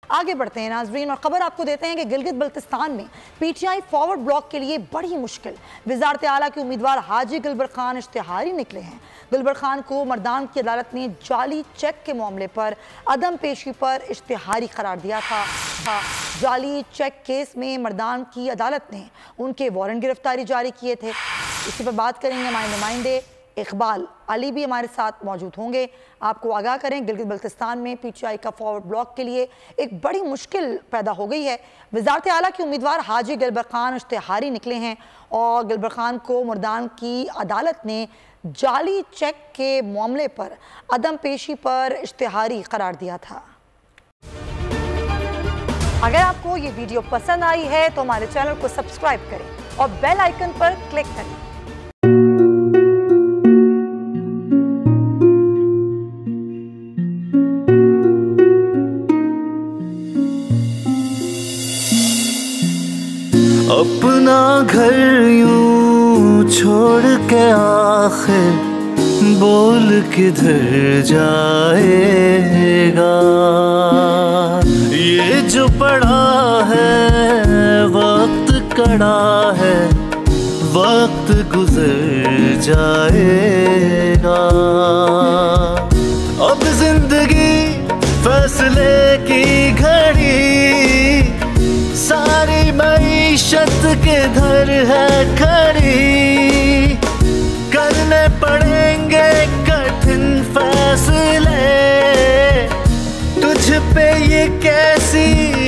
आगे बढ़ते हैं नाजरीन और खबर आपको देते हैं कि गिलगित बल्तिस्तान में पीटीआई फॉरवर्ड ब्लॉक के लिए बड़ी मुश्किल। वजारत आला के उम्मीदवार हाजी गुलबर खान इश्तिहारी निकले हैं। गुलबर खान को मर्दान की अदालत ने जाली चेक के मामले पर अदम पेशी पर इश्तिहारी करार दिया था। जाली चेक केस में मर्दान की अदालत ने उनके वारंट गिरफ्तारी जारी किए थे। इसी पर बात करेंगे हमारे नुमाइंदे इकबाल अली भी हमारे साथ मौजूद होंगे। आपको आगाह करें, गिलगित बल्तिस्तान में पीटीआई का फॉरवर्ड ब्लॉक के लिए एक बड़ी मुश्किल पैदा हो गई है। वजारत आला के उम्मीदवार हाजी गुलबर खान इश्तिहारी निकले हैं और गुलबर खान को मर्दान की अदालत ने जाली चेक के मामले पर अदम पेशी पर इश्तिहारी करार दिया था। अगर आपको ये वीडियो पसंद आई है तो हमारे चैनल को सब्सक्राइब करें और बेल आइकन पर क्लिक करें। अपना घर यूं छोड़ के आखिर बोल किधर जाएगा। ये जो पड़ा है वक्त कड़ा है, वक्त गुजर जाएगा। अब जिंदगी फैसले की घड़ी, सारी मईशत किधर है खड़ी। करने पड़ेंगे कठिन फैसले, तुझ पे ये कैसी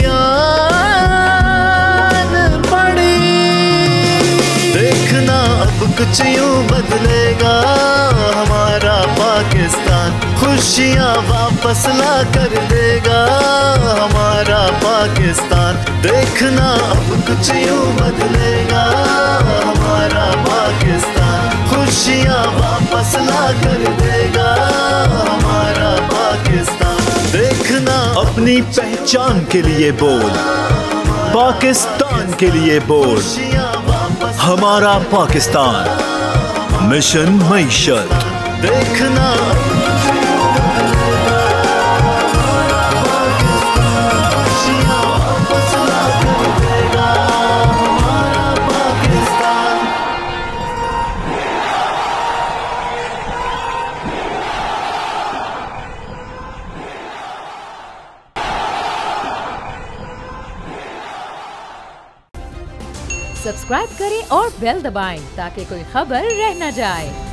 आन पड़ी। देखना अब कुछ यूं बदलेगा हमारा पाकिस्तान, खुशियाँ वापस ला कर देगा हमारा पाकिस्तान। देखना अब कुछ यूं बदलेगा हमारा पाकिस्तान, खुशियाँ वापस ला कर देगा हमारा पाकिस्तान। देखना अपनी पहचान के लिए बोल, पाकिस्तान के लिए बोल, हमारा पाकिस्तान मिशन मईशत। देखना सब्सक्राइब करें और बेल दबाएं ताकि कोई खबर रह न जाए।